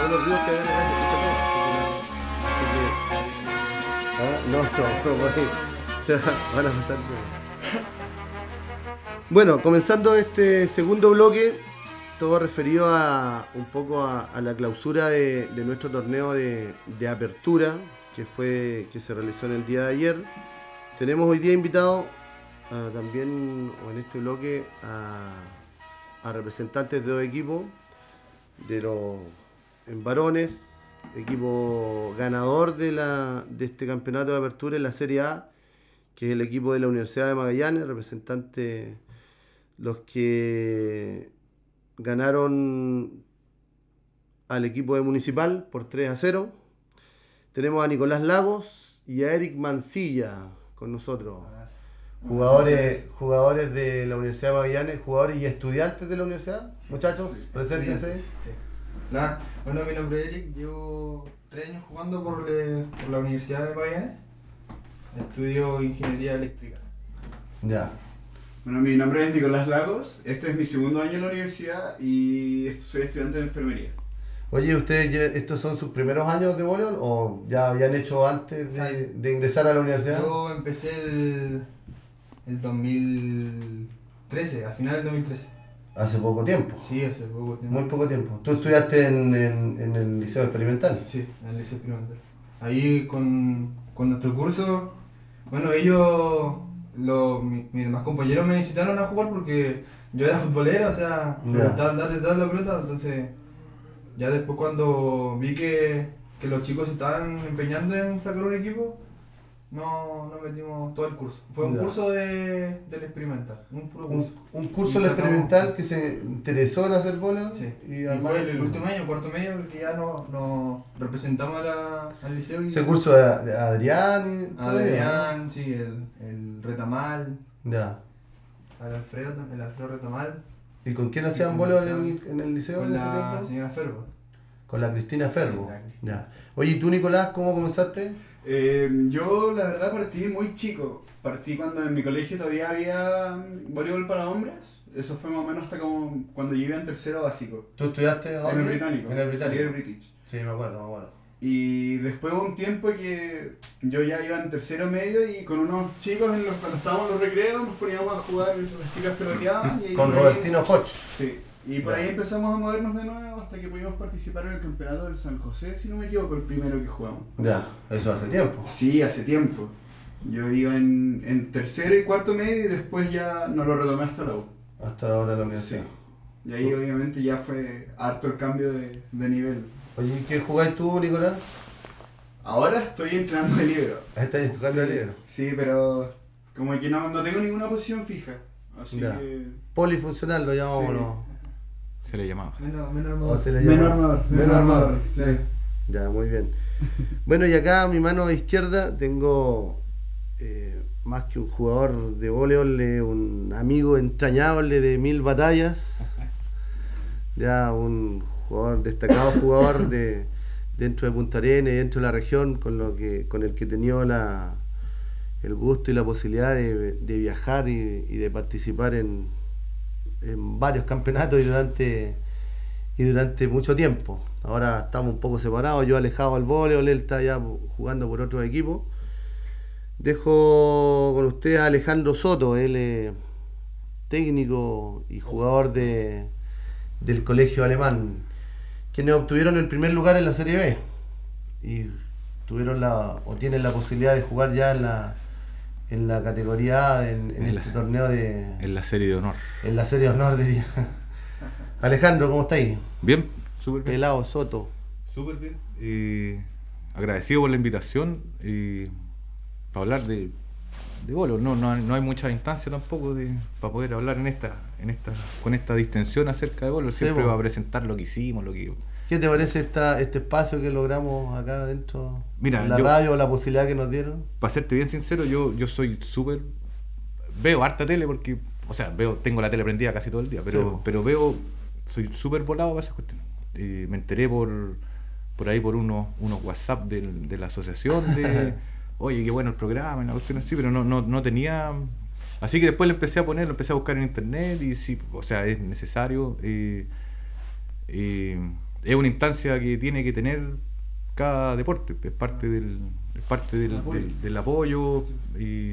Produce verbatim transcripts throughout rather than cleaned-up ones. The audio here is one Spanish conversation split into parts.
los ríos que hay acá se escucha todo. Así que, ah, no, no, no, por ahí. O sea, van a pasar bien. Bueno, comenzando este segundo bloque, todo referido a un poco a, a la clausura de, de nuestro torneo de, de apertura, que fue que se realizó en el día de ayer. Tenemos hoy día invitado uh, también, o en este bloque, a, a representantes de dos equipos, de los en varones, equipo ganador de, la, de este campeonato de apertura en la Serie A, que es el equipo de la Universidad de Magallanes, representantes los que ganaron al equipo de Municipal por tres a cero. Tenemos a Nicolás Lagos y a Eric Mancilla con nosotros. Jugadores, jugadores de la Universidad de Magallanes, jugadores y estudiantes de la universidad. Sí, muchachos, sí, preséntense. Sí. Hola, bueno, mi nombre es Eric, llevo tres años jugando por, le, por la Universidad de Magallanes. Estudio Ingeniería Eléctrica. Ya. Bueno, mi nombre es Nicolás Lagos, este es mi segundo año en la universidad y soy estudiante de enfermería. Oye, ¿ustedes ya, estos son sus primeros años de voleibol o ya habían hecho antes de, de ingresar a la universidad? Yo empecé el, el dos mil trece, a finales del dos mil trece. Hace poco tiempo. Sí, hace poco tiempo. Muy poco tiempo. ¿Tú estudiaste en, en, en el Liceo Experimental? Sí, en el Liceo Experimental. Ahí con, con nuestro curso, bueno, ellos, los, mis, mis demás compañeros me incitaron a jugar porque yo era futbolero, o sea, me Ya. gustaba andar detrás de la pelota, entonces ya después cuando vi que, que los chicos se estaban empeñando en sacar un equipo, no, no metimos todo el curso. Fue un Ya. curso de, del experimental, un puro curso. Un, un curso Y del sacamos- experimental que se interesó en hacer voleibol. Sí. Y, Y armar- fue el, el último año, cuarto medio, que ya no, no representamos a la, al liceo. Y Ese curso de de Adrián y todo eso, Adrián, sí, el, el Retamal, ¿no? Ya. al Alfredo, el Alfredo Retamal, ¿Y con quién Sí, hacían con voleibol esa- en, en el liceo con en ese la tiempo? señora Ferbo. Con la Cristina Ferbo. Sí, la Cristina. Ya. Oye, ¿y tú, Nicolás, cómo comenzaste? Eh, yo la verdad partí muy chico, partí cuando en mi colegio todavía había mm, voleibol para hombres, eso fue más o menos hasta como cuando llegué en tercero básico, ¿Tú estudiaste en dónde? el británico, En el salí británico. del British. Sí, me acuerdo, me acuerdo. Y después hubo un tiempo que yo ya iba en tercero medio y con unos chicos en los, cuando estábamos en los recreos nos poníamos a jugar mientras las chicas peloteaban. Y ahí Con por ahí- Robertino Hodge. Sí, y por Ya. ahí empezamos a movernos de nuevo hasta que pudimos participar en el campeonato del San José, si no me equivoco, el primero que jugamos. Ya, eso hace tiempo. Sí, hace tiempo. Yo iba en, en tercero y cuarto medio y después ya no lo retomé hasta la U. Hasta ahora la universidad. Y ahí obviamente ya fue harto el cambio de, de nivel. Oye, ¿y qué jugáis tú, Nicolás? Ahora estoy entrenando de libro. ¿Estás tocando sí, el libro? Sí, pero como que no, no tengo ninguna posición fija. Así Ya. que... Polifuncional lo llamamos, Sí. ¿no? Se le llamaba. Menos, menos O armador. se le Menos llama- armador. Menos armador. Sí. Ya, muy bien. Bueno, y acá a mi mano izquierda tengo eh, más que un jugador de voleibol, eh, un amigo entrañable de mil batallas. Ya un jugador, destacado jugador de dentro de Punta Arenas y dentro de la región, con lo que, con el que he tenido la, el gusto y la posibilidad de, de viajar y, y de participar en, en varios campeonatos y durante y durante mucho tiempo. Ahora estamos un poco separados, yo alejado al voleibol, él está ya jugando por otro equipo. Dejo con ustedes a Alejandro Soto, él es técnico y jugador de, del colegio alemán, quienes obtuvieron el primer lugar en la Serie B y tuvieron la o tienen la posibilidad de jugar ya en la en la categoría A en, en En este la- torneo de En la serie de honor. en la Serie de Honor, diría. Alejandro, ¿cómo estáis? Bien, súper bien. Pelado Soto. Súper bien. Y agradecido por la invitación y para hablar de, de voleibol. No, no, hay- no hay mucha instancia tampoco de, para poder hablar en esta, en esta, con esta distensión acerca de voleibol. Sí, Siempre po. va a presentar lo que hicimos, lo que. ¿Qué te parece esta, este espacio que logramos acá dentro Mira, de la yo- radio, la posibilidad que nos dieron? Para serte bien sincero, yo, yo soy súper. Veo harta tele porque. O sea, veo, tengo la tele prendida casi todo el día, pero, Sí, po. pero veo. Soy súper volado para esas cuestiones. Eh, me enteré por por ahí por unos, unos WhatsApp del- de, la asociación de. Oye, qué bueno el programa, una cuestión así, pero no, no, no tenía. Así que después le empecé a poner, lo empecé a buscar en internet y sí, o sea, es necesario. Eh, eh, es una instancia que tiene que tener cada deporte, es parte del, es parte del, apoyo. del, del apoyo y,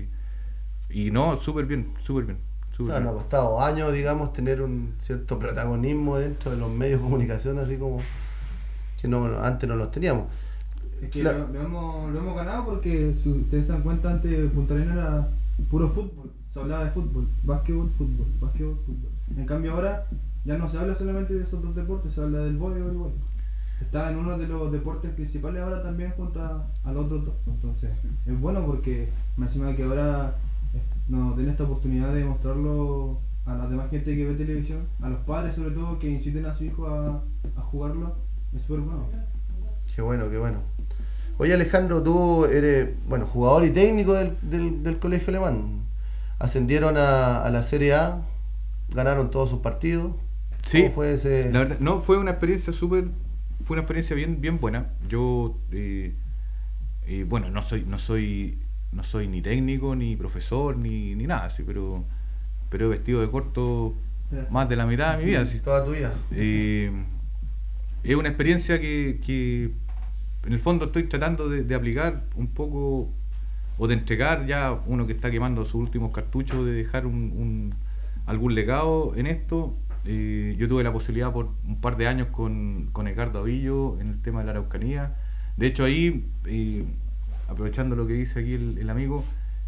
y no, súper bien, súper bien. súper Claro, bien. nos ha costado años, digamos, tener un cierto protagonismo dentro de los medios de comunicación, así como que no, antes no los teníamos. Es que La- lo, lo hemos, lo hemos ganado porque si ustedes se dan cuenta antes Punta Arenas era puro fútbol, se hablaba de fútbol, básquetbol, fútbol, básquetbol, fútbol. En cambio ahora ya no se habla solamente de esos dos deportes, se habla del voleibol igual. Está en uno de los deportes principales ahora también junto a, a los otros dos. Entonces es bueno porque más encima que ahora eh, nos den esta oportunidad de mostrarlo a la demás gente que ve televisión, a los padres sobre todo que inciten a su hijo a, a jugarlo, es súper bueno. Qué bueno, qué bueno. Oye Alejandro, tú eres, bueno, jugador y técnico del, del, del colegio alemán. Ascendieron a, a la Serie A, ganaron todos sus partidos. Sí, ¿Cómo fue ese? la verdad, no, fue una experiencia súper, fue una experiencia bien, bien buena. Yo, eh, eh, bueno, no soy, no soy, no soy ni técnico, ni profesor, ni, ni nada, sí, pero, pero he vestido de corto Sí. más de la mitad de mi vida, sí. Toda tu vida. Eh, es una experiencia que, que en el fondo estoy tratando de, de aplicar un poco o de entregar ya uno que está quemando sus últimos cartuchos, de dejar un, un- algún legado en esto. Eh, yo tuve la posibilidad por un par de años con, con Edgardo Avillo en el tema de la Araucanía. De hecho ahí, eh, aprovechando lo que dice aquí el, el amigo,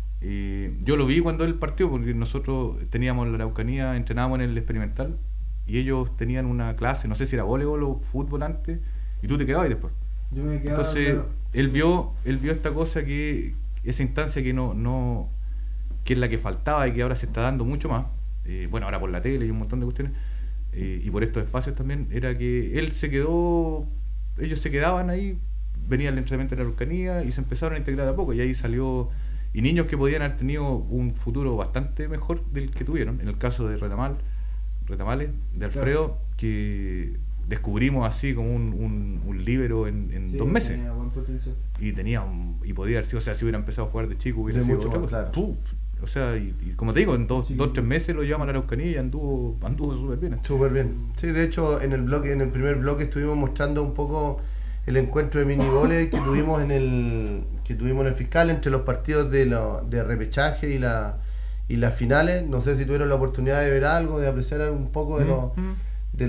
eh, yo lo vi cuando él partió, porque nosotros teníamos la Araucanía, entrenábamos en el experimental y ellos tenían una clase, no sé si era voleibol o fútbol antes, y tú te quedabas después. Yo me quedaba, Entonces, claro, él vio, él vio esta cosa que, esa instancia que no, no, que es la que faltaba y que ahora se está dando mucho más, eh, bueno, ahora por la tele y un montón de cuestiones, eh, y por estos espacios también, era que él se quedó, ellos se quedaban ahí, venía el entrenamiento de la Araucanía y se empezaron a integrar de a poco, y ahí salió, y niños que podían haber tenido un futuro bastante mejor del que tuvieron, en el caso de Retamal, Retamales, de Alfredo, que descubrimos así como un, un, un líbero en, en sí, dos meses. tenía buen potencial. Y tenía un, y podía haber sido, o sea, si hubiera empezado a jugar de chico hubiera De sido mucho otra más, cosa. claro. Puf, o sea, y, y como te digo, en dos, Sí. dos tres meses lo llevamos a la Araucanía y anduvo, anduvo súper bien. Súper bien. Sí, de hecho, en el bloque, en el primer bloque estuvimos mostrando un poco el encuentro de minigoles que tuvimos en el que tuvimos en el fiscal entre los partidos de, lo, de repechaje y la y las finales. No sé si tuvieron la oportunidad de ver algo, de apreciar un poco de los Mm, mm. de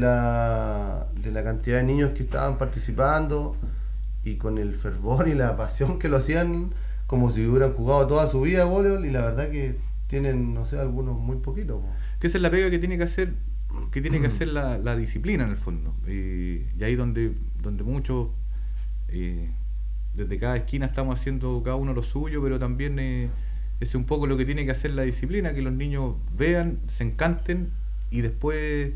la de la cantidad de niños que estaban participando y con el fervor y la pasión que lo hacían como si hubieran jugado toda su vida voleibol, y la verdad que tienen, no sé, algunos muy poquitos. po. Que esa es la pega que tiene que hacer, que tiene que hacer la, la disciplina en el fondo. Eh, y ahí donde, donde muchos, eh, desde cada esquina estamos haciendo cada uno lo suyo, pero también eh, es un poco lo que tiene que hacer la disciplina, que los niños vean, se encanten y después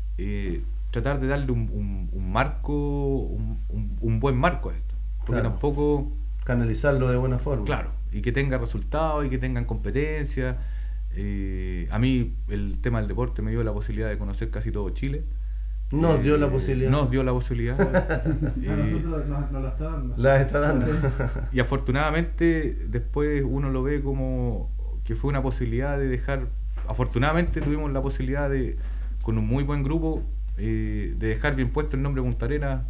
eh, tratar de darle un, un, un marco, un, un, un buen marco a esto. Porque Claro. tampoco... Canalizarlo de buena forma. Claro, y que tenga resultados y que tengan competencia. Eh, a mí el tema del deporte me dio la posibilidad de conocer casi todo Chile. Nos Eh, dio la posibilidad. Nos dio la posibilidad. A Eh, nosotros nos, nos la está dando. La está dando. Sí. y afortunadamente después uno lo ve como que fue una posibilidad de dejar, afortunadamente tuvimos la posibilidad de, con un muy buen grupo, eh, de dejar bien puesto el nombre Punta Arenas,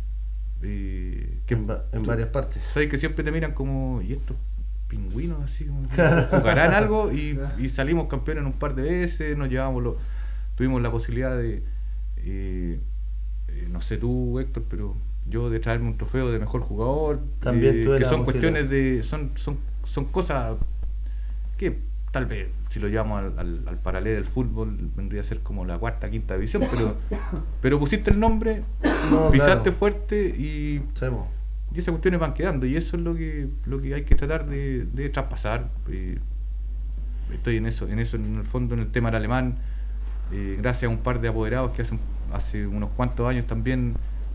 eh, que en, va- en tú- varias partes. sabes que siempre te miran como, ¿y estos pingüinos así como que jugarán algo? Y, y salimos campeones un par de veces, nos llevamos los, tuvimos la posibilidad de, eh, eh, no sé tú Héctor, pero yo de traerme un trofeo de mejor jugador, También eh, tuve que la son posibilidad. cuestiones de, son, son, son cosas que tal vez si lo llevamos al, al, al paralelo del fútbol vendría a ser como la cuarta, quinta división, pero, pero pusiste el nombre, No, pisaste claro. fuerte y Sabemos. y esas cuestiones van quedando y eso es lo que lo que hay que tratar de, de traspasar. Eh, estoy en eso en eso en el fondo en el tema del alemán, eh, gracias a un par de apoderados que hace, un- hace unos cuantos años también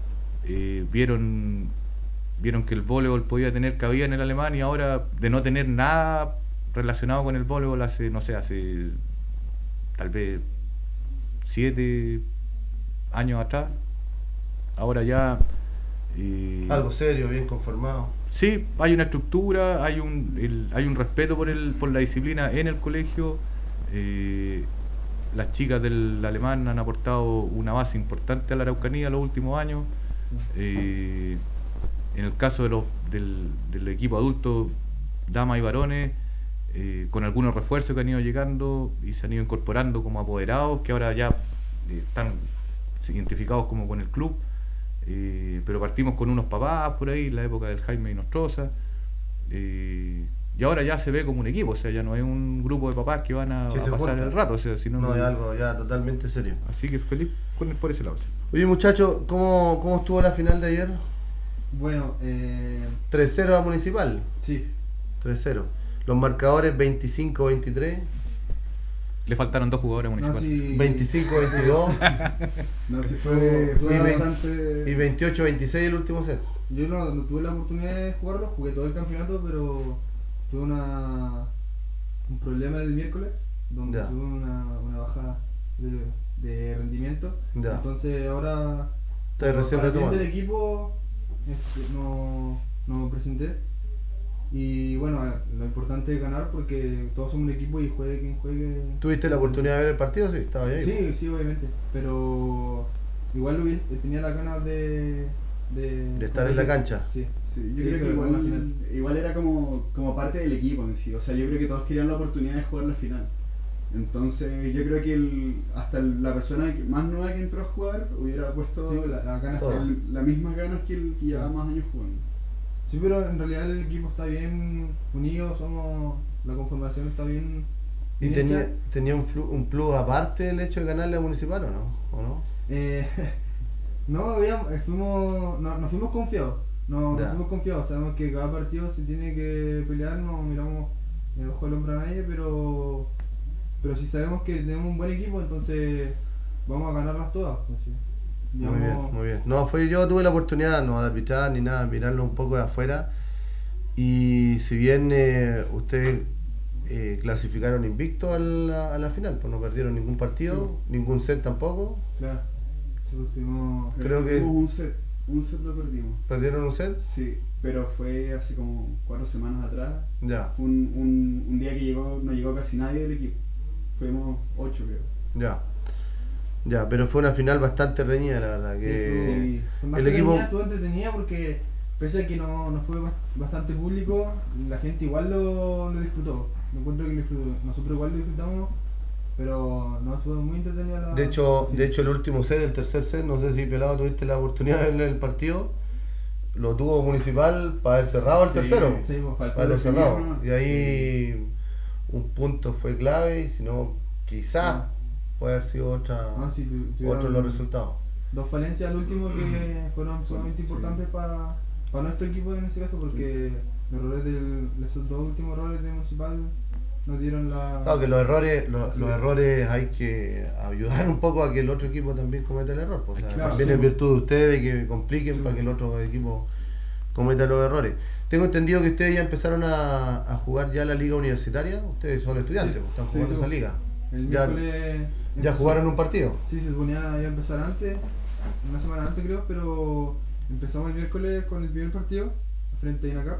eh, vieron vieron que el voleibol podía tener cabida en el alemán, y ahora de no tener nada relacionado con el voleibol hace, no sé, hace tal vez siete años atrás, ahora ya eh, Algo serio, bien conformado. sí, hay una estructura, hay un el- hay un respeto por el por la disciplina en el colegio. eh, las chicas del alemán han aportado una base importante a la Araucanía los últimos años. Eh, en el caso de los, del, del equipo adulto, damas y varones, eh, con algunos refuerzos que han ido llegando y se han ido incorporando como apoderados, que ahora ya eh, están identificados como con el club. Eh, pero partimos con unos papás por ahí, en la época del Jaime y Nostroza. Eh, y ahora ya se ve como un equipo, o sea, ya no es un grupo de papás que van a, Que a se pasar juntan. el rato, o sea, sino No, que- es algo ya totalmente serio. así que feliz con, por ese lado. Sí. Oye muchachos, ¿cómo, ¿cómo estuvo la final de ayer? Bueno, eh, tres cero a Municipal. sí. tres cero. Los marcadores veinticinco veintitrés, Le faltaron dos jugadores No, municipales. sí. veinticinco veintidós No, sí fue, Tuvo- fue y ve- bastante... y veintiocho veintiséis el último set. Yo no, no tuve la oportunidad de jugarlo, jugué todo el campeonato, pero tuve una, un problema el miércoles, donde Ya. tuve una, una baja de, de rendimiento. Ya. Entonces ahora, Estás por- recién para el bien retomando. del equipo, este, no, no me presenté. Y bueno, lo importante es ganar porque todos somos un equipo y juegue quien juegue. ¿Tuviste la oportunidad de ver el partido? Sí, estaba ahí. Sí, sí, obviamente. Pero igual hubiese- tenía las ganas de, de, De estar en la cancha. Sí. Sí, yo Sí, creo eso que es la igual, final. igual era como, como parte del equipo en sí. O sea, yo creo que todos querían la oportunidad de jugar la final. Entonces, yo creo que el, hasta el- la persona que- más nueva que entró a jugar hubiera puesto Sí, la, la ganas Todo. está- el- las mismas ganas que el que llevaba más años jugando. Sí, pero en realidad el equipo está bien unido, somos la conformación está bien. ¿Y bien tenía, hecha. tenía un, flu- un plus aparte el hecho de ganarle a Municipal o no? ¿O no? Eh, no, habíamos- eh, fuimos, no, nos fuimos confiados. No, Ya. nos fuimos confiados. Sabemos que cada partido se tiene que pelear, no miramos el ojo al hombro a nadie, pero pero si sabemos que tenemos un buen equipo, entonces vamos a ganarlas todas. Pues, sí. Muy Digamos, bien, muy bien. No, fue yo tuve la oportunidad no de arbitrar ni nada, mirarlo un poco de afuera. Y si bien eh, ustedes eh, clasificaron invicto a la, a la final, pues no perdieron ningún partido, ningún set tampoco. Claro. Sí, pues, tuvimos- Creo que- Tuvimos un set, un set lo perdimos. ¿Perdieron un set? Sí, pero fue hace como cuatro semanas atrás. Ya, Fue un, un, un día que llegó, no llegó casi nadie del equipo. Fuimos ocho, creo. ya. Ya, pero fue una final bastante reñida, la verdad. Sí, Que estuvo- fue más el que equipo- reñida, estuvo entretenida porque pese a que no, no fue ba- bastante público, la gente igual lo, lo disfrutó. Me encuentro que lo disfrutó. Nosotros igual lo disfrutamos, pero no estuvo muy entretenida la. De hecho, sí. de hecho el último set, el tercer set, no sé si Pelado tuviste la oportunidad de ver el partido, lo tuvo Municipal para haber cerrado el Sí, tercero, sí, pues, faltó para haber definir, cerrado. ¿no? Y ahí un punto fue clave, y si no, quizás puede haber sido otra, Ah, sí, tu- tuvieron otros los resultados. Dos falencias al último que fueron sumamente Sí. importantes para nuestro equipo en este caso, porque los errores del, esos dos últimos errores de Municipal nos dieron la. Claro que los errores, los, Sí. los errores hay que ayudar un poco a que el otro equipo también cometa el error. pues, O sea, Claro, también sí. es virtud de ustedes que compliquen Sí. para que el otro equipo cometa los errores. Tengo entendido que ustedes ya empezaron a, a jugar ya la liga universitaria. Ustedes son estudiantes, Sí. pues, están Sí, jugando sí. esa liga. El Ya- miércoles. ¿Ya empezó- jugaron un partido? Sí, se suponía ya empezar antes, una semana antes creo, pero empezamos el miércoles con el primer partido frente a INACAP.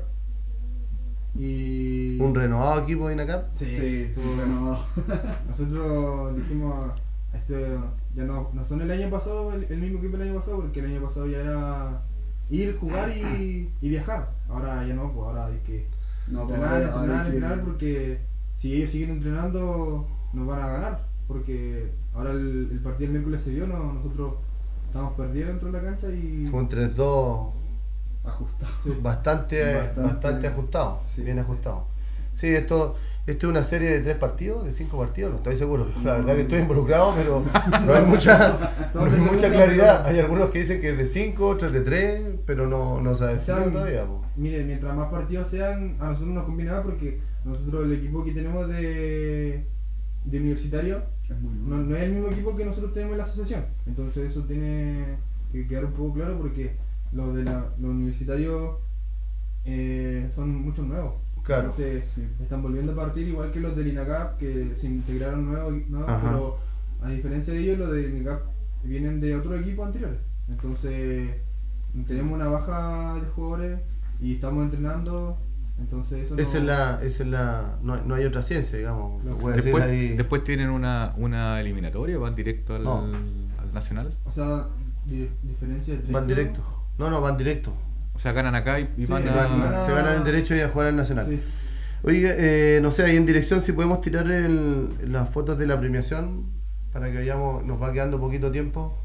Y. ¿Un renovado equipo de INACAP? Sí, Sí, estuvo- renovado. Nosotros dijimos, este, ya no, no son el año pasado, el, el mismo equipo del año pasado, porque el año pasado ya era ir, jugar y, y viajar. Ahora ya no, pues ahora hay que No, pues, entrenar, ahora- ahora entrenar, hay que- entrenar, porque si ellos siguen entrenando nos van a ganar, porque ahora el, el partido del miércoles se dio, no, nosotros estábamos perdidos dentro de la cancha y... Fue un tres dos Ajustado. Sí. bastante, Bastante- bastante ajustado, sí. bien ajustado. Sí, esto, esto es una serie de tres partidos, de cinco partidos, no estoy seguro. La verdad que estoy involucrado, pero no hay mucha, no hay mucha claridad. Hay algunos que dicen que es de cinco, otros de tres, pero no, no se ha O sea, definido todavía. po. Mire, mientras más partidos sean, a nosotros nos conviene más porque nosotros el equipo que tenemos de, de universitario Es muy no, bueno. no es el mismo equipo que nosotros tenemos en la asociación. Entonces eso tiene que quedar un poco claro porque los de la, los universitarios eh, son muchos nuevos. Claro. Entonces Sí. están volviendo a partir igual que los del INACAP que se integraron nuevos, nuevos Ajá. pero a diferencia de ellos los del INACAP vienen de otro equipo anteriores. Entonces tenemos una baja de jugadores y estamos entrenando. Entonces eso Esa no- es la, esa es la, no, no hay otra ciencia, digamos. No. se puede decir Después, ahí. después tienen una, una eliminatoria, van directo al, No. al Nacional. O sea, di- diferencia de tres Van creo. directo. No, no, van directo. O sea, ganan acá y, y Sí, van a... van- van a- Se ganan el derecho a jugar al Nacional. Sí. Oiga, eh, no sé, ahí en dirección si podemos tirar el, las fotos de la premiación para que veamos, nos va quedando poquito tiempo.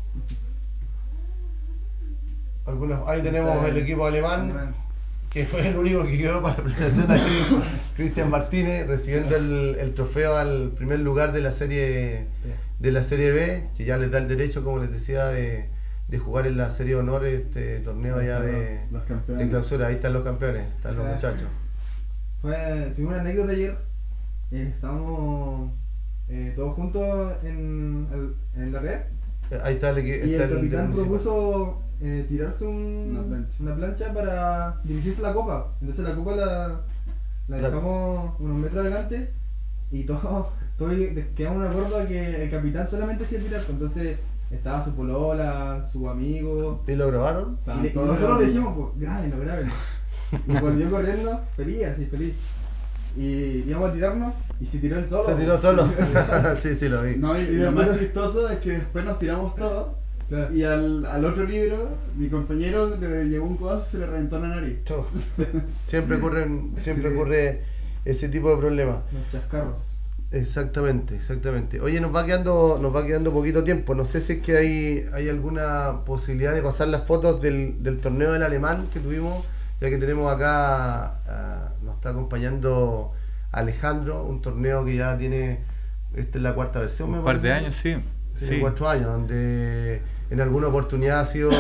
Algunas, ahí tenemos el equipo alemán, que fue el único que quedó para la premiación aquí, Cristian Martínez, recibiendo el, el trofeo al primer lugar de la serie de la serie B, que ya les da el derecho, como les decía, de, de jugar en la serie de honor, este torneo ya de, Los campeones. de clausura. Ahí están los campeones, están los Ajá. muchachos. Fue, tuvimos una anécdota ayer. Eh, estábamos eh, todos juntos en, el- en la red. Ahí está el equipo. Y el capitán propuso eh, tirarse un- Una plancha. una plancha para dirigirse a la copa. Entonces la copa la, la La- dejamos unos metros adelante y todos, todos quedamos de acuerdo a que el capitán solamente hacía tirar. Entonces estaba su polola, su amigo. ¿Y lo grabaron? Y, Estaban le- y todos nosotros le grabando. dijimos, pues, grábenlo, grábenlo. Y volvió corriendo, feliz, así, feliz. Y íbamos a tirarnos y se tiró el solo. Se tiró solo. sí, sí, lo vi. No, y, Y y lo después- más chistoso es que después nos tiramos todos Claro. y al, al otro libro, mi compañero le llegó un codazo y se le reventó la nariz. Chau. Siempre ocurren, siempre Sí. ocurre ese tipo de problemas. Los chascarros. Exactamente, exactamente. Oye, nos va quedando, nos va quedando poquito tiempo. No sé si es que hay, hay alguna posibilidad de pasar las fotos del, del torneo del alemán que tuvimos, ya que tenemos acá, ah, nos está acompañando Alejandro, un torneo que ya tiene, esta es la cuarta versión, me Un par de parece. años, sí. Tiene Sí. cuatro años, donde en alguna oportunidad ha sido,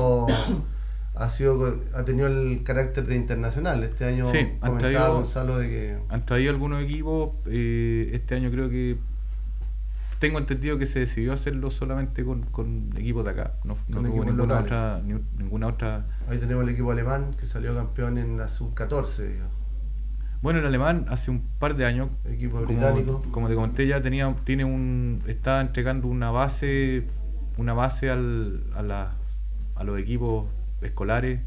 ha sido, ha tenido el carácter de internacional. Este año Sí, han comentaba traído- Gonzalo de que Han traído algunos equipos. eh, este año creo que tengo entendido que se decidió hacerlo solamente con, con equipos de acá. No, no Con hubo equipos ninguna locales. otra, ni- ninguna otra. ahí tenemos el equipo alemán que salió campeón en la sub catorce. digamos. Bueno, el alemán hace un par de años, Equipo como, británico. como te comenté ya, tenía, tiene un, está entregando una base, una base al, a, la, a los equipos escolares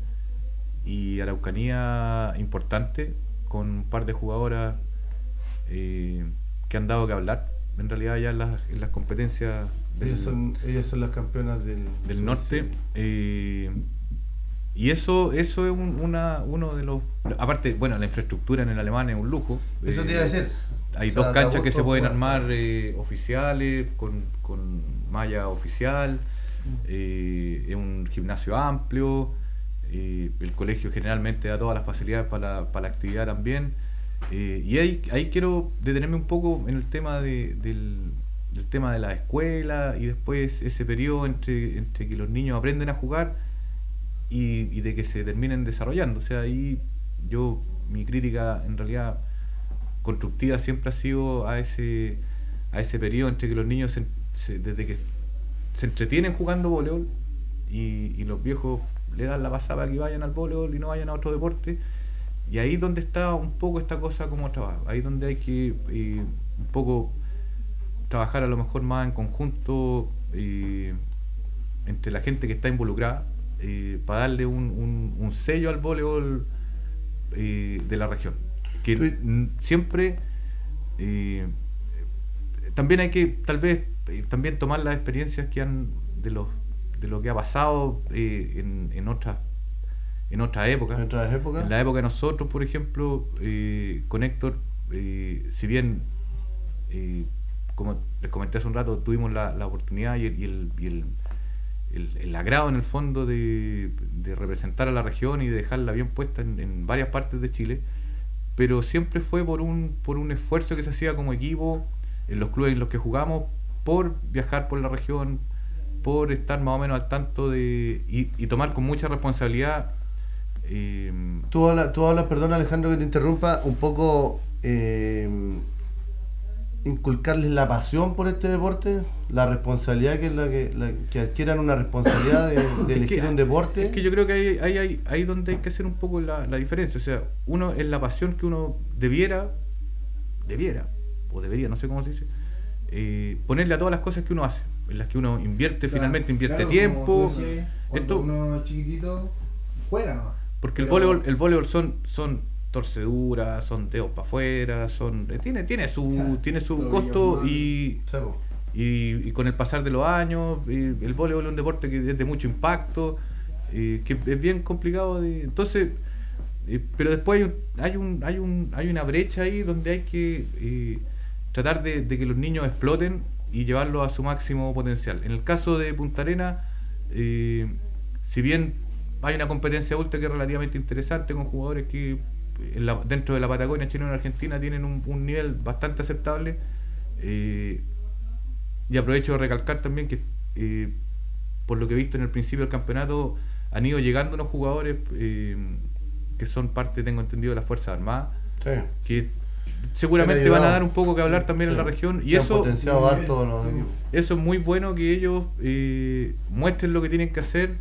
y Araucanía importante, con un par de jugadoras eh, que han dado que hablar, en realidad ya en las, en las competencias del, Ellos son, ellas son las campeonas del, del norte. sí. eh, y eso eso es un, una, uno de los... Aparte, bueno, la infraestructura en el alemán es un lujo. Eso te eh, iba a decir. Hay O sea, dos da canchas que gusto se pueden jugar. armar eh, oficiales, con, con malla oficial, eh, es un gimnasio amplio, eh, el colegio generalmente da todas las facilidades para la, para la actividad también. Eh, y ahí, ahí quiero detenerme un poco en el tema de, del, del tema de la escuela y después ese periodo entre, entre que los niños aprenden a jugar y, y de que se terminen desarrollando. O sea, ahí yo, mi crítica en realidad constructiva siempre ha sido a ese a ese periodo entre que los niños se, se- desde que se entretienen jugando voleibol y, y los viejos le dan la pasada para que vayan al voleibol y no vayan a otro deporte, y ahí es donde está un poco esta cosa como trabajo, ahí donde hay que eh, un poco trabajar a lo mejor más en conjunto eh, entre la gente que está involucrada, eh, para darle un, un, un sello al voleibol eh, de la región, que Tú- mm, siempre eh, también hay que tal vez eh, también tomar las experiencias que han de los de lo que ha pasado eh, en, en otras en otras épocas. En otras épocas. En la época de nosotros, por ejemplo, eh, con Héctor, eh, si bien eh, como les comenté hace un rato, tuvimos la, la oportunidad y el, y el, y el, el- el agrado en el fondo de, de representar a la región y de dejarla bien puesta en, en varias partes de Chile, pero siempre fue por un, por un esfuerzo que se hacía como equipo, en los clubes en los que jugamos, por viajar por la región, por estar más o menos al tanto de y, y tomar con mucha responsabilidad. eh, Tú hablas, tú hablas, perdón Alejandro que te interrumpa, un poco eh, inculcarles la pasión por este deporte, la responsabilidad que es la que, la- que adquieran una responsabilidad de, de Es elegir que- un deporte. Es que yo creo que ahí ahí hay, ahí donde hay que hacer un poco la, la diferencia. O sea, uno es la pasión que uno debiera, debiera, o debería, no sé cómo se dice, eh, ponerle a todas las cosas que uno hace, en las que uno invierte, Claro, finalmente invierte claro, tiempo. como tú decías, cuando Esto, uno es chiquitito, juega nomás. porque el Pero- voleibol, el voleibol son, son torceduras, son dedos para afuera, son, eh, tiene, tiene su, Claro. tiene su Tobillos costo malos. y Sí, po. Y, y con el pasar de los años, eh, el voleibol es un deporte que es de mucho impacto, eh, que es bien complicado de... Entonces, eh, pero después hay un, hay un, hay un, hay una brecha ahí donde hay que eh, tratar de, de que los niños exploten y llevarlos a su máximo potencial. En el caso de Punta Arenas, eh, si bien hay una competencia ultra que es relativamente interesante con jugadores que en la, dentro de la Patagonia chilena y Argentina tienen un, un nivel bastante aceptable, eh, y aprovecho de recalcar también que eh, por lo que he visto en el principio del campeonato han ido llegando unos jugadores eh, que son parte, tengo entendido, de las Fuerzas Armadas, Sí. que seguramente Han van a ayudado. dar un poco que hablar también Sí. en la región, y Que han eso potenciado harto los equipos. eso es muy bueno que ellos eh, muestren lo que tienen que hacer.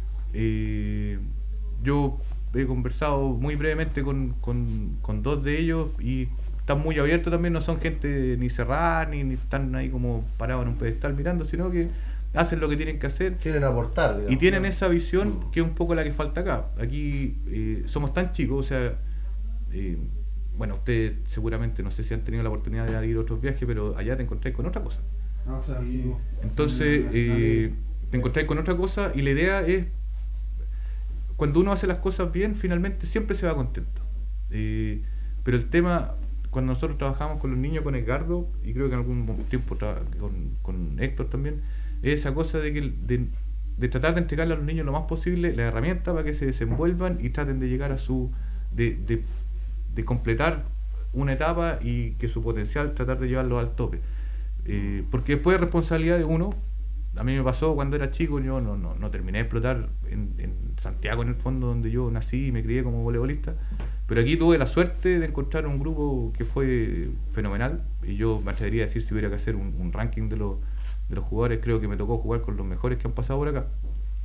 Eh, yo he conversado muy brevemente con, con, con dos de ellos y están muy abiertos también, no son gente ni cerrada, ni, ni están ahí como parados en un pedestal mirando, sino que hacen lo que tienen que hacer. Quieren aportar, digamos. Y tienen esa visión Mm. que es un poco la que falta acá. Aquí eh, somos tan chicos, o sea, eh, bueno, ustedes seguramente, no sé si han tenido la oportunidad de ir a otros viajes, pero allá te encontráis con otra cosa. Ah, o sea, sí. Entonces, eh, te encontráis con otra cosa y la idea es, cuando uno hace las cosas bien, finalmente siempre se va contento. Eh, pero el tema, cuando nosotros trabajamos con los niños, con Edgardo, y creo que en algún tiempo tra- con, con Héctor también, es esa cosa de, que, de, de tratar de entregarle a los niños lo más posible la herramienta para que se desenvuelvan y traten de llegar a su... de, de, de completar una etapa y que su potencial tratar de llevarlo al tope. Eh, porque después es responsabilidad de uno. A mí me pasó cuando era chico, yo no, no, no terminé de explotar en, en Santiago, en el fondo, donde yo nací y me crié como voleibolista, pero aquí tuve la suerte de encontrar un grupo que fue fenomenal, y yo me atrevería a decir, si hubiera que hacer un, un ranking de los, de los jugadores, creo que me tocó jugar con los mejores que han pasado por acá.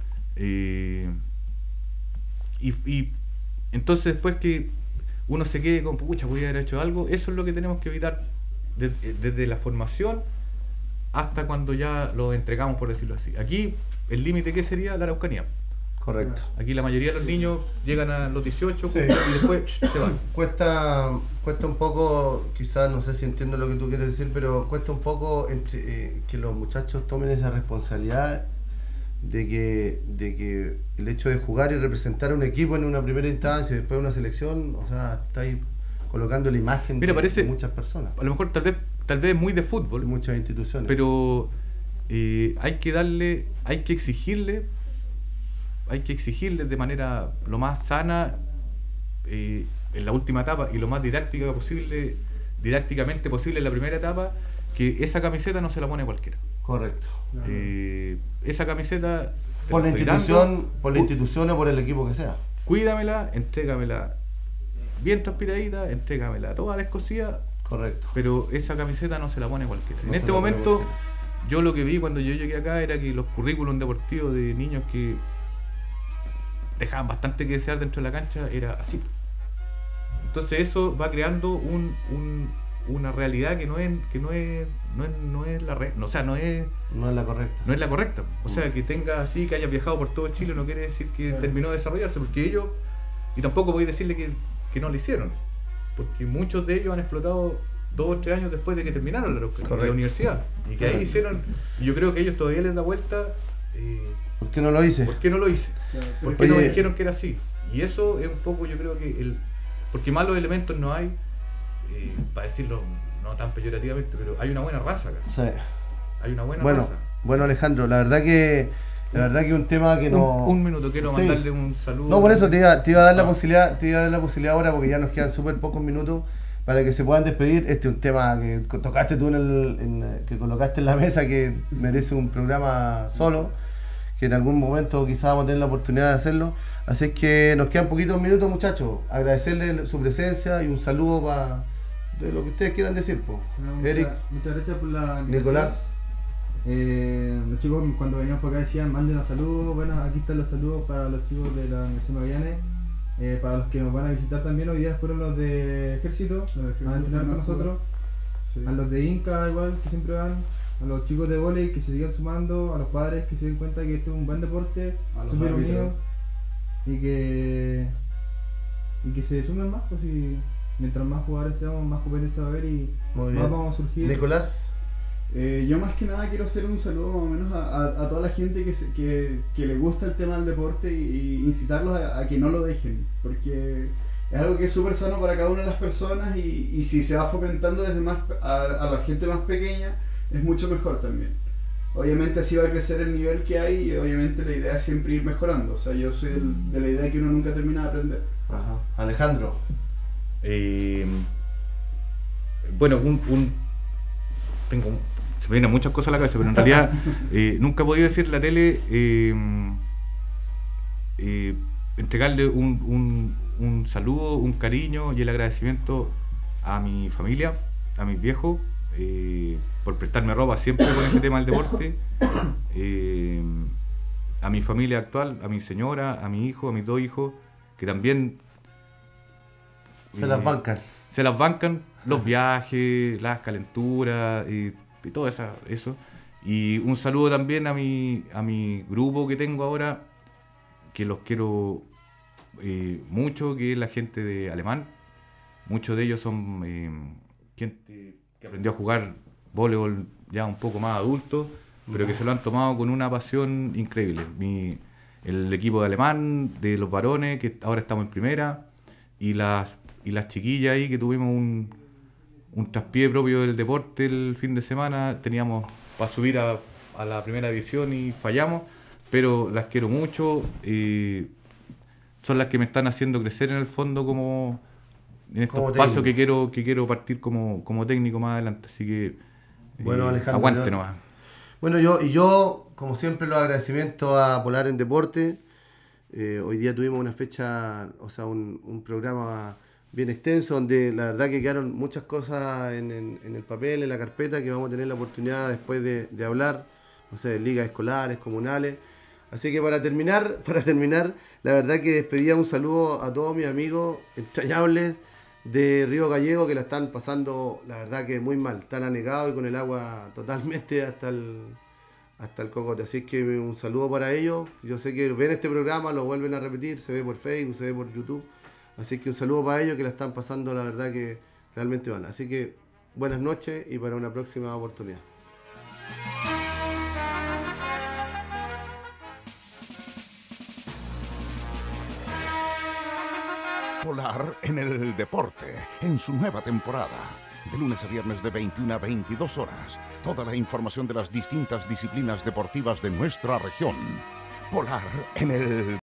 Eh, y, y entonces después que uno se quede con, pucha, voy a haber hecho algo, eso es lo que tenemos que evitar desde, desde la formación hasta cuando ya lo entregamos, por decirlo así. Aquí el límite, ¿qué sería? La Araucanía. Correcto. Aquí la mayoría de los niños llegan a los dieciocho Sí. y después se van. Cuesta, cuesta un poco, quizás no sé si entiendo lo que tú quieres decir, pero cuesta un poco entre, eh, que los muchachos tomen esa responsabilidad de que, de que el hecho de jugar y representar a un equipo en una primera instancia y después una selección, o sea, está ahí colocando la imagen Mira, de, parece- de muchas personas, A lo mejor tal vez, tal vez muy de de fútbol, muchas instituciones. pero eh, hay que darle, hay que exigirle, hay que exigirle de manera lo más sana eh, en la última etapa y lo más didáctica posible, didácticamente posible en la primera etapa, que esa camiseta no se la pone cualquiera. Correcto. Eh, esa camiseta te Por la estoy institución, dando, por la cu- institución o por el equipo que sea. cuídamela, entrégamela bien transpiradita, entrégamela toda descosida, Correcto. pero esa camiseta no se la pone cualquiera. No En se este la pone momento, cualquiera. yo lo que vi cuando yo llegué acá era que los currículums deportivos de niños que dejaban bastante que desear dentro de la cancha era así. Entonces eso va creando un, un- una realidad que no es que no es no es, no es la re- no, o sea, no es No es la correcta. no es la correcta. O sea, que tenga así, que haya viajado por todo Chile no quiere decir que Claro. terminó de desarrollarse, porque ellos, y tampoco podéis decirle que, que no lo hicieron, porque muchos de ellos han explotado dos o tres años después de que terminaron la, la Correcto. universidad, y que ahí Correcto. hicieron, y yo creo que ellos todavía les da vuelta, eh, ¿Por qué no lo hice? ¿por qué no lo hice? Claro, ¿Por pero- qué no me Oye. dijeron que era así? Y eso es un poco, yo creo que el, porque malos elementos no hay, eh, para decirlo no tan peyorativamente, pero hay una buena raza acá, Sí. hay una buena Bueno, raza. bueno Alejandro, la verdad que la verdad que un tema que no. Un, un minuto, quiero Sí. mandarle un saludo. No, por eso te iba, te iba a dar la Ah. posibilidad, te iba a dar la posibilidad ahora porque ya nos quedan súper pocos minutos para que se puedan despedir. Este es un tema que tocaste tú en el, en- que colocaste en la mesa, que merece un programa solo, que en algún momento quizás vamos a tener la oportunidad de hacerlo. Así es que nos quedan poquitos minutos, muchachos. Agradecerle su presencia y un saludo para de lo que ustedes quieran decir, po. Bueno, muchas, Eric, muchas gracias por la invitación. Nicolás. Eh, los chicos cuando venían por acá decían manden los saludos. Bueno, aquí están los saludos para los chicos de la Universidad Magallanes. Eh, para los que nos van a visitar también hoy día fueron los de Ejército, Los de Ejército a entrenar con fueron a jugar. nosotros. Sí. A los de Inca igual, que siempre van. A los chicos de vóley que se sigan sumando. A los padres que se den cuenta que esto es un buen deporte, A los súper árbitros. unido. Y que, y que se sumen más, pues y mientras más jugadores seamos, más competencia va a haber y Muy más bien. vamos a surgir. Nicolás. Eh, yo más que nada quiero hacer un saludo más o menos a, a, a toda la gente que, se, que, que le gusta el tema del deporte y, y incitarlos a, a que no lo dejen, porque es algo que es súper sano para cada una de las personas y, y si se va fomentando desde más a, a la gente más pequeña es mucho mejor también. Obviamente así va a crecer el nivel que hay y obviamente la idea es siempre ir mejorando, o sea, yo soy del, de la idea de que uno nunca termina de aprender. Ajá. Alejandro. Eh, bueno, un, un tengo se me vienen muchas cosas a la cabeza, pero en realidad eh, nunca he podido decir en la tele eh, eh, entregarle un, un, un saludo, un cariño y el agradecimiento a mi familia, a mis viejos, eh, por prestarme ropa siempre con este tema del deporte, eh, a mi familia actual, a mi señora, a mi hijo, a mis dos hijos, que también Se eh, las bancan. se las bancan los viajes, las calenturas y, y todo esa, eso. Y un saludo también a mi, a mi grupo que tengo ahora, que los quiero eh, mucho, que es la gente de Alemán. Muchos de ellos son eh, gente que aprendió a jugar voleibol ya un poco más adulto, pero que se lo han tomado con una pasión increíble. Mi, el equipo de Alemán, de los varones, que ahora estamos en primera, y las, y las chiquillas ahí que tuvimos un, un traspié propio del deporte el fin de semana, teníamos para subir a, a la primera división y fallamos, pero las quiero mucho, eh, son las que me están haciendo crecer en el fondo como en estos Como pasos técnico. que quiero que quiero partir como, como técnico más adelante, así que Bueno, eh, Alejandro, aguante yo- nomás. Bueno, yo y yo, como siempre, los agradecimientos a Polar en Deporte. Eh, hoy día tuvimos una fecha, o sea, un, un programa bien extenso, donde la verdad que quedaron muchas cosas en, en- en el papel, en la carpeta, que vamos a tener la oportunidad después de, de hablar, no sé, de ligas escolares, comunales. Así que para terminar, para terminar, la verdad que les pedía un saludo a todos mis amigos entrañables de Río Gallego que la están pasando, la verdad que muy mal, están anegados y con el agua totalmente hasta el, hasta el cocote. Así que un saludo para ellos. Yo sé que ven este programa, lo vuelven a repetir, se ve por Facebook, se ve por YouTube. Así que un saludo para ellos que la están pasando, la verdad que realmente van. Así que buenas noches y para una próxima oportunidad. Polar en el deporte, en su nueva temporada. De lunes a viernes de veintiuna a veintidós horas. Toda la información de las distintas disciplinas deportivas de nuestra región. Polar en el